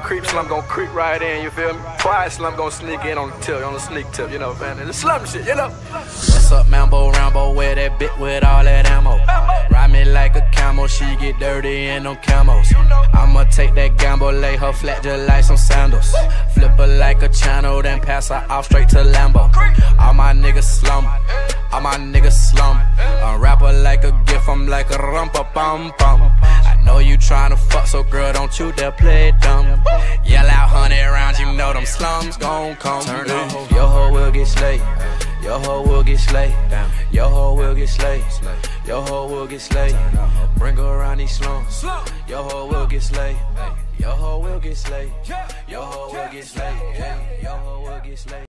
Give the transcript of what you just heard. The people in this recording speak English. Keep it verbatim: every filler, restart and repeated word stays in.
creep slum gon' creep right in, you feel me? Quiet slum gon' sneak in on the tip, on the sneak tip, you know, man. It's slum shit, you know? What's up, Mambo Rambo, with that bit with all that ammo? Ride me like a camel, she get dirty in them camos. I'ma take that gamble, lay her flat just like some sandals. Flip her like a channel, then pass her off straight to Lambo. All my niggas slum, all my niggas slum. A rapper like a gift, I'm like a rumpa bum bum. I know you tryna fuck, so girl, don't you dare play dumb. Yell out hundred rounds, you know them slums gon' come. Turn up, your hoe will get slayed. Your hoe will get slayed. Your hoe will get slayed. Your hoe will get slayed. Bring her around these slums. Your hoe will get slayed. Your hoe will get slayed. Your hoe will get slayed. Your hoe will get slayed.